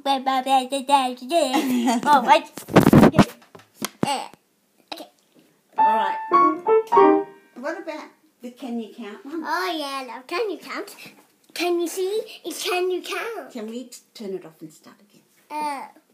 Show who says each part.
Speaker 1: Oh, right. Okay.
Speaker 2: All right. What about the can you count one?
Speaker 1: Oh, yeah, love. Can you count? Can you see? It's can you count?
Speaker 2: Can we turn it off and start again?